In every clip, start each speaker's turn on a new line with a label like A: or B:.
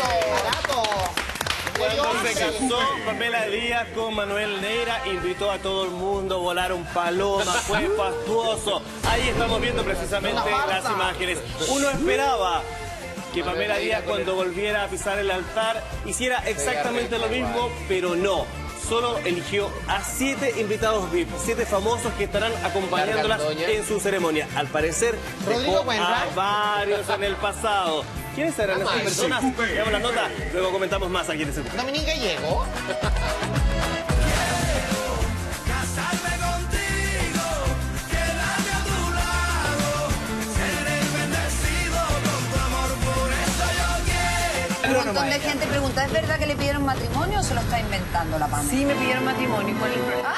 A: Cuando se casó Pamela Díaz con Manuel Neira, invitó a todo el mundo, volaron palomas, fue fastuoso. Ahí estamos viendo precisamente las imágenes. Uno esperaba que Pamela Díaz, cuando volviera a pisar el altar, hiciera exactamente lo mismo, pero no. Solo eligió a 7 invitados VIP, 7 famosos que estarán acompañándolas en su ceremonia. Al parecer, dejó a varios en el pasado. ¿Quiénes serán estas personas? Veamos la nota, luego comentamos más aquí en ese.
B: Dominique Gallego.
C: Un montón de gente pregunta, ¿es verdad que le pidieron matrimonio o se lo está inventando la Pamela?
D: Sí, me pidieron matrimonio. ¿Cuál es el problema?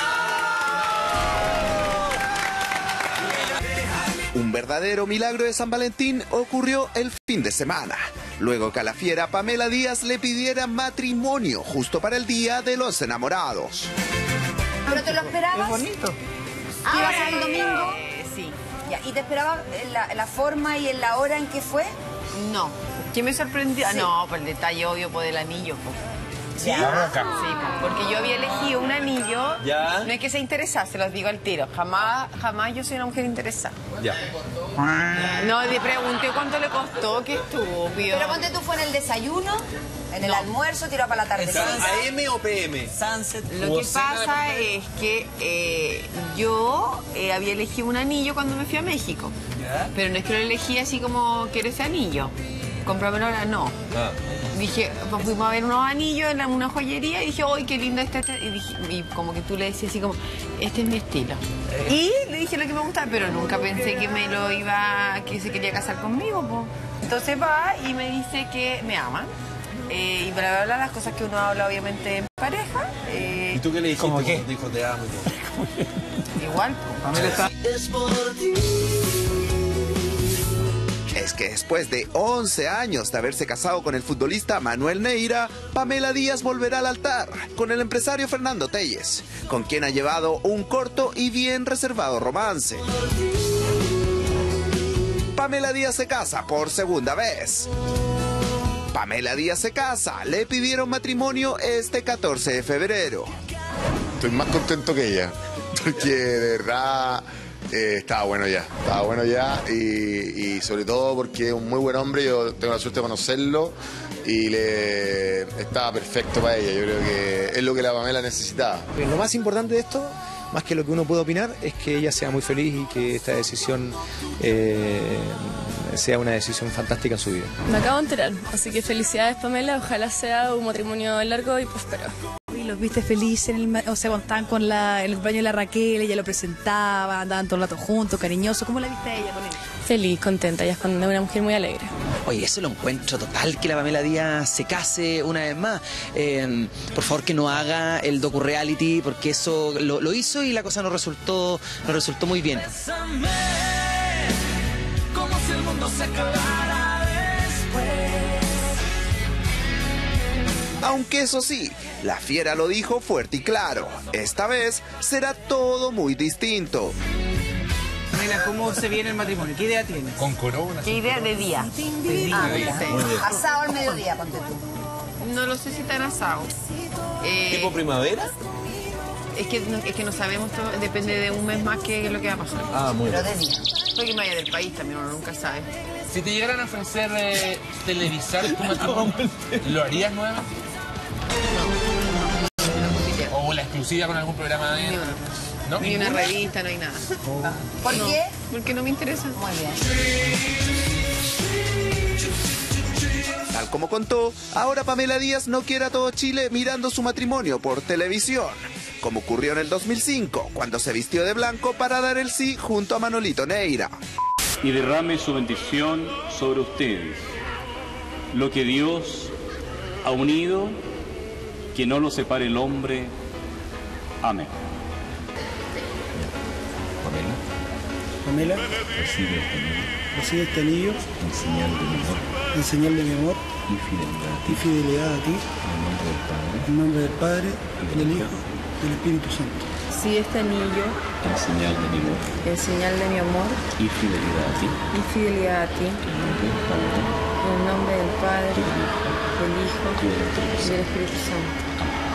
E: Un verdadero milagro de San Valentín ocurrió el fin de semana, luego que a la fiera Pamela Díaz le pidiera matrimonio justo para el Día de los Enamorados.
C: ¿Pero te lo esperabas?
D: Es bonito.
C: ¿Ibas al domingo?
D: Sí.
C: Ya, ¿y te esperabas la forma y en la hora en que fue?
D: No. ¿Qué me sorprendió? Sí. No, por el detalle obvio, por el anillo.
A: ¿Sí?
D: Sí, porque yo había elegido un anillo.
A: ¿Ya?
D: No es que sea interesada, se los digo al tiro. Jamás yo soy una mujer interesada.
A: Ya.
D: No, le pregunté cuánto le costó, qué estúpido.
C: Pero ponte tú, fue en el desayuno, en el almuerzo, tiró para la tardecita.
A: ¿AM o PM?
F: Sunset.
D: Lo que pasa es que yo había elegido un anillo cuando me fui a México.
F: ¿Ya?
D: Pero no es que lo elegí así como quiero ese anillo. Cómpramelo ahora, no.
A: Ah.
D: Dije, pues fuimos a ver unos anillos en una joyería y dije, ¡ay, qué lindo este! Y como que tú le decías así como, este es mi estilo. Y le dije lo que me gustaba, pero nunca pensé que que se quería casar conmigo, po. Entonces va y me dice que me ama. Y bla, bla, bla, las cosas que uno habla obviamente en pareja.
A: ¿Y tú qué le dijiste?
F: ¿Cómo qué?
A: Dijo, te amo y todo.
D: Igual, po.
F: Pamela está...
E: Es que después de 11 años de haberse casado con el futbolista Manuel Neira, Pamela Díaz volverá al altar con el empresario Fernando Telles, con quien ha llevado un corto y bien reservado romance. Pamela Díaz se casa por segunda vez. Pamela Díaz se casa, le pidieron matrimonio este 14 de febrero.
G: Estoy más contento que ella, porque de verdad estaba bueno ya y sobre todo porque es un muy buen hombre, yo tengo la suerte de conocerlo y estaba perfecto para ella, yo creo que es lo que la Pamela necesitaba.
F: Lo más importante de esto, más que lo que uno puede opinar, es que ella sea muy feliz y que esta decisión sea una decisión fantástica en su vida.
H: Me acabo de enterar, así que felicidades Pamela, ojalá sea un matrimonio largo y próspero.
I: Y los viste felices, o sea, cuando estaban con el cumpleaños de la Raquel, ella lo presentaba, andaban todo el rato juntos, cariñosos. ¿Cómo la viste a ella con él?
H: Feliz, contenta, ella es una mujer muy alegre.
J: Oye, eso lo encuentro total, que la Pamela Díaz se case una vez más. Por favor, que no haga el docu-reality, porque eso lo hizo y la cosa no resultó muy bien.
F: Como si el mundo se acabara después.
E: Aunque eso sí, la fiera lo dijo fuerte y claro, esta vez será todo muy distinto.
F: Pamela, ¿cómo se viene el matrimonio? ¿Qué idea tienes?
A: Con corona.
D: ¿Qué idea de día?
C: Asado al mediodía, ponte tú.
D: No lo sé si tan asado.
A: ¿Tipo primavera?
D: Es que no sabemos, todo, depende de un mes más que es lo que va a pasar.
A: Ah, muy bien.
C: Pero de día.
D: Porque me vaya del país también, uno nunca sabe.
K: Si te llegaran a ofrecer televisar tu matrimonio, ¿lo harías nueva?
D: No.
K: ¿O la exclusiva con algún programa de...
D: Ni una.
K: ¿No?
D: Ni una revista, no hay nada.
C: ¿Por qué?
D: Porque no me interesa.
C: Muy bien.
E: Tal como contó, ahora Pamela Díaz no quiere a todo Chile mirando su matrimonio por televisión, como ocurrió en el 2005, cuando se vistió de blanco para dar el sí junto a Manolito Neira.
L: Y derrame su bendición sobre ustedes. Lo que Dios ha unido, que no lo separe el hombre. Amén.
M: Pamela, recibe este anillo en señal de mi amor y fidelidad a ti, en nombre del Padre, del Hijo y del Espíritu Santo.
H: Sí, este anillo
L: En señal de mi amor
H: en señal de mi amor
L: y fidelidad a ti.
H: y fidelidad a ti,
L: En nombre del Padre,
H: en nombre del Padre,
L: del Hijo
H: Hijo y del Espíritu Santo.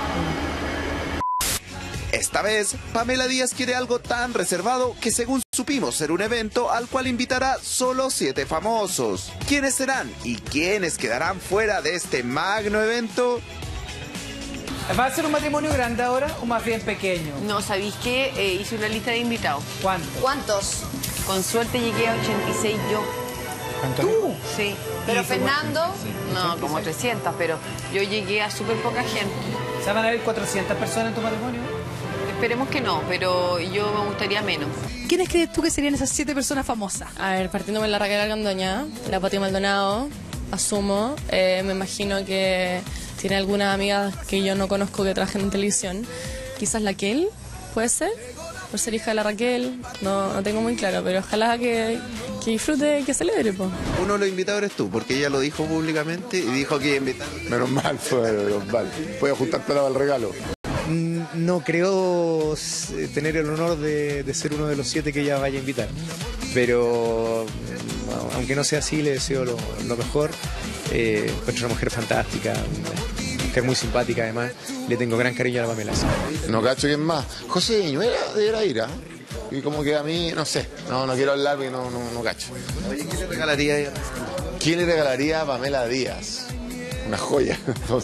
E: Esta vez, Pamela Díaz quiere algo tan reservado que según supimos será un evento al cual invitará solo 7 famosos. ¿Quiénes serán y quiénes quedarán fuera de este magno evento?
B: ¿Va a ser un matrimonio grande ahora o más bien pequeño?
D: No, ¿sabéis qué? Hice una lista de invitados.
C: ¿Cuántos?
D: Con suerte llegué a 86 yo.
B: ¿Tú?
D: Sí. Pero Fernando, no, como 300, pero yo llegué a súper poca gente.
B: ¿Se van a ver 400 personas en tu matrimonio?
D: Esperemos que no, pero yo me gustaría menos.
I: ¿Quiénes crees tú que serían esas 7 personas famosas?
H: A ver, partiéndome la Raquel Argandoña, la Pati Maldonado, asumo. Me imagino que tiene algunas amigas que yo no conozco que trabajan en televisión. Quizás la Kel, puede ser, por ser hija de la Raquel. No tengo muy claro, pero ojalá que disfrute, que celebre, po.
E: Uno de los invitados eres tú, porque ella lo dijo públicamente y dijo que iba a invitar.
G: Menos mal, menos mal. Voy a juntar plata para el regalo.
F: No creo tener el honor de ser uno de los 7 que ella vaya a invitar, pero aunque no sea así, le deseo lo mejor. Encuentro una mujer fantástica, una mujer muy simpática además. Le tengo gran cariño a la Pamela.
G: No cacho quién más. José Viñuela deberá ir, ¿ah? Y como que a mí, no sé, no quiero hablar porque no cacho.
E: Oye, ¿qué le regalaría ella?
G: ¿Quién le regalaría a Pamela Díaz? Una joya. No,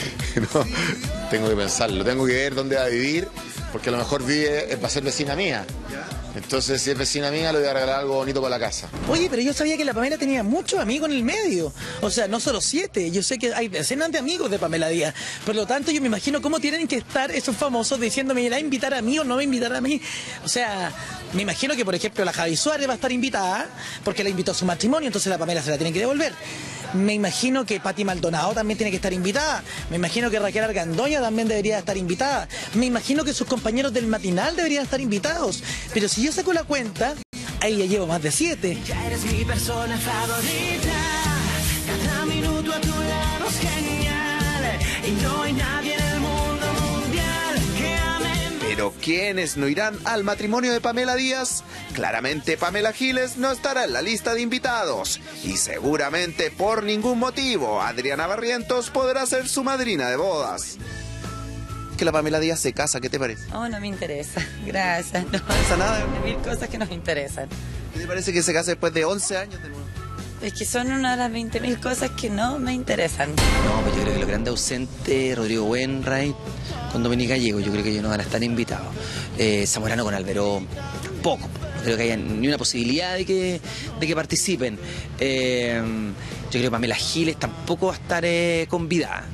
G: tengo que pensarlo, tengo que ver dónde va a vivir, porque a lo mejor va a ser vecina mía. Entonces, si es vecina mía, le voy a regalar algo bonito para la casa.
J: Oye, pero yo sabía que la Pamela tenía muchos amigos en el medio. O sea, no solo 7. Yo sé que hay decenas de amigos de Pamela Díaz. Por lo tanto, yo me imagino cómo tienen que estar esos famosos diciéndome, ¿me va a invitar a mí o no me va a invitar a mí? O sea, me imagino que, por ejemplo, la Javi Suárez va a estar invitada porque la invitó a su matrimonio, entonces la Pamela se la tiene que devolver. Me imagino que Pati Maldonado también tiene que estar invitada. Me imagino que Raquel Argandoña también debería estar invitada. Me imagino que sus compañeros del matinal deberían estar invitados. Pero si yo saco la cuenta, ahí ya llevo más de 7.
N: Ya eres mi persona favorita. Cada minuto a tu lado es genial. Y no hay nadie en el mundo mundial que ame.
E: Pero ¿quiénes no irán al matrimonio de Pamela Díaz? Claramente Pamela Giles no estará en la lista de invitados. Y seguramente por ningún motivo Adriana Barrientos podrá ser su madrina de bodas. Que la Pamela Díaz se casa, ¿qué te parece?
O: Oh, no me interesa, gracias. No
E: pasa nada.
O: Hay 1000 cosas que nos interesan.
E: ¿Qué te parece que se case después de 11 años de nuevo?
O: Es que son una de las 20.000 cosas que no me interesan.
J: No, pues yo creo que los grandes ausentes, Rodrigo Wainwright con Dominique Gallego, yo creo que ellos no van a estar invitados. Zamorano con Alberón, tampoco. No creo que haya ni una posibilidad de que participen. Yo creo que Pamela Giles tampoco va a estar convidada.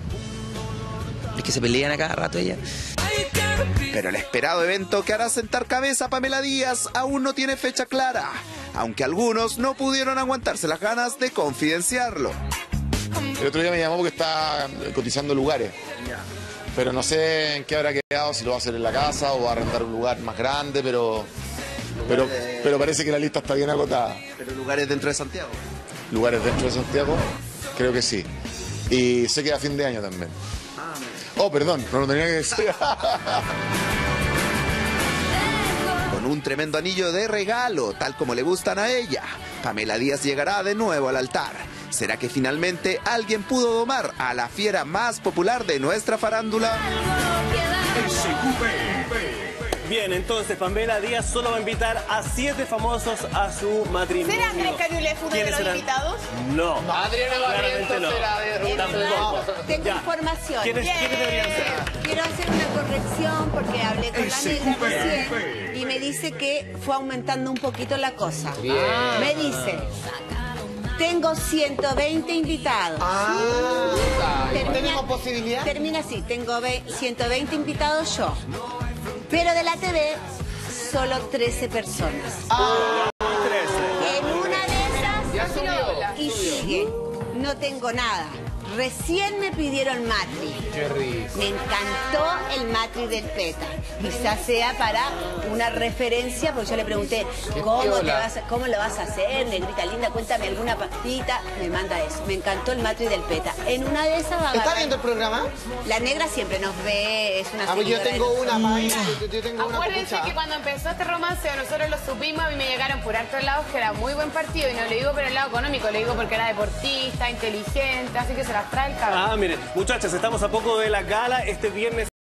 J: Es que se pelean a cada rato ella.
E: Pero el esperado evento que hará sentar cabeza a Pamela Díaz aún no tiene fecha clara, aunque algunos no pudieron aguantarse las ganas de confidenciarlo.
G: El otro día me llamó porque está cotizando lugares, pero no sé en qué habrá quedado, si lo va a hacer en la casa o va a arrendar un lugar más grande, pero parece que la lista está bien acotada.
E: ¿Pero lugares dentro de Santiago?
G: Lugares dentro de Santiago, creo que sí. Y sé que a fin de año también. Oh, perdón, no lo tenía que decir.
E: Con un tremendo anillo de regalo, tal como le gustan a ella, Pamela Díaz llegará de nuevo al altar. ¿Será que finalmente alguien pudo domar a la fiera más popular de nuestra farándula?
A: Bien, entonces Pamela Díaz solo va a invitar a 7 famosos a su matrimonio.
D: ¿Será Andrés Cañulef uno de los invitados?
A: No.
K: Adriana Barrientos será de
A: Tampoco.
C: Tengo
A: Ya.
C: información.
A: ¿Quiénes deberían ser?
C: Quiero hacer una corrección porque hablé con la negra recién y me dice que fue aumentando un poquito la cosa. Me dice, tengo 120 invitados.
K: ¿Tenemos posibilidad?
C: Termina así, tengo 120 invitados yo. Pero de la TV, solo 13 personas. En una de esas, y sigue, no tengo nada. Recién me pidieron matri.
K: Qué rico.
C: Me encantó el matri del PETA. Quizás sea para una referencia, porque yo le pregunté, ¿cómo lo vas a hacer, negrita linda? Cuéntame alguna pastita. Me manda eso. Me encantó el matri del PETA. En una de esas va a
K: ¿Está viendo el programa?
C: La negra siempre nos ve, es una
K: pues yo tengo una
P: Acuérdense que cuando empezó este romance nosotros lo supimos y me llegaron por hartos lados que era muy buen partido, y no le digo por el lado económico, le digo porque era deportista, inteligente, así que se las trae el cabrón.
A: Ah, miren, muchachas, estamos a poco de la gala. Este viernes